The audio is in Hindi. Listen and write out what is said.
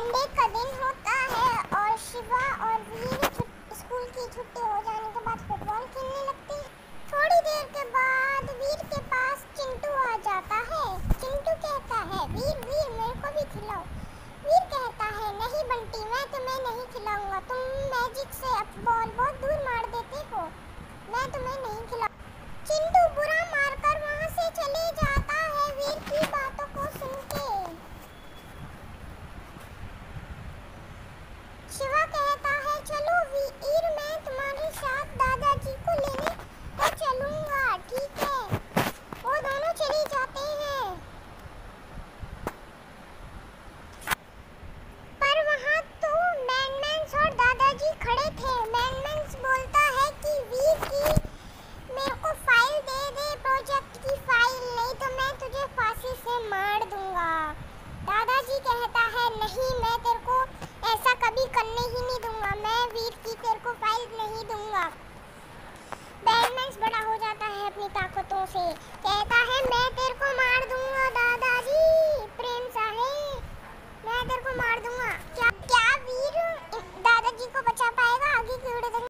संडे का दिन होता है और शिवा और वीर स्कूल की छुट्टी हो जाने के बाद फुटबॉल खेलने लगते हैं। थोड़ी देर के बाद वीर के पास चिंटू आ जाता है। चिंटू कहता है, वीर वीर मेरे को भी खिलाओ। वीर कहता है, नहीं बंटी मैं तुम्हें नहीं खिलाऊंगा, तुम मैजिक से बॉल बहुत दूर मार देते हो, मैं तुम्हें नहीं खिलाऊंगा। चिंटू बुरा मारकर वहां से चले जाता है वीर की बातों को सुन के। शिवा कहता है, चलो वीर मैं तुम्हारे साथ दादाजी को लेने चलूंगा, ठीक है। वो दोनों चले जाते हैं। पर वहाँ तो मैनमैन्स और दादाजी खड़े थे। मैनमैन्स बोलता है कि वीर की मेरे को फाइल दे दे, प्रोजेक्ट की फाइल, नहीं तो मैं तुझे फांसी से मार दूंगा। दादाजी कहता है, नहीं मैं तेरे को ऐसा कभी करने ही नहीं दूंगा, मैं वीर की तेरे को फाइल नहीं दूंगा। बैटमैन बड़ा हो जाता है अपनी ताकतों से, कहता है